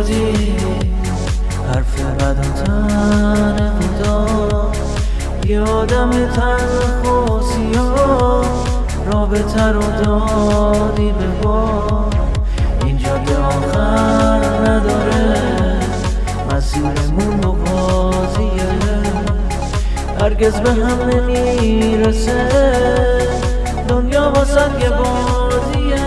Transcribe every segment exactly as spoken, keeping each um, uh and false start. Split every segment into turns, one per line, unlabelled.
شدی حرف بد و تن خدا، یه آدم تلخ و سیاه رابطه رو دادی به باد. این جاده آخر نداره، مسیرمون موازیه، هرگز به هم نمیرسه، دنیا واسه یه بازیه.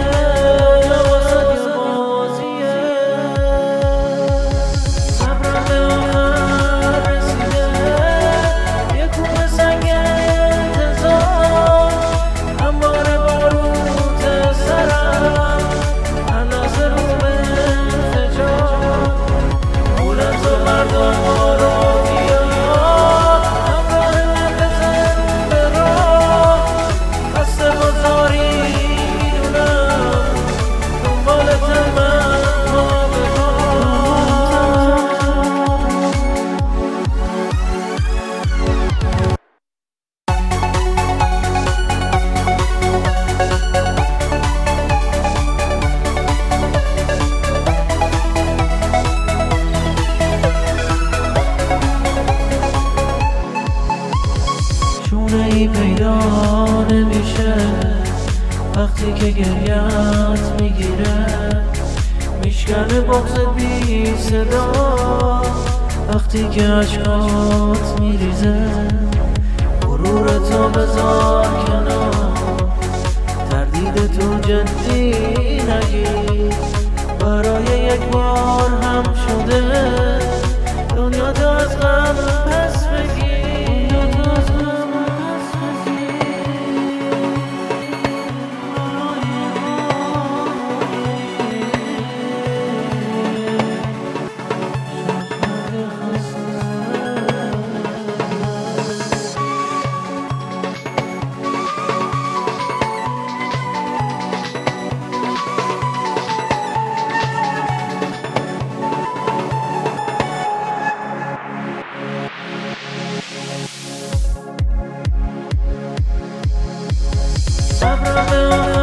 ای پیدا نمیشه وقتی که گریت میگیره، میشکنه بغض بی صدا وقتی که عشقات میریزه. غرورتو بذار کنار، تردید تو جدی نگیر، برای یک بار هم شده دنیا تو از غم پس بگیر. صبرم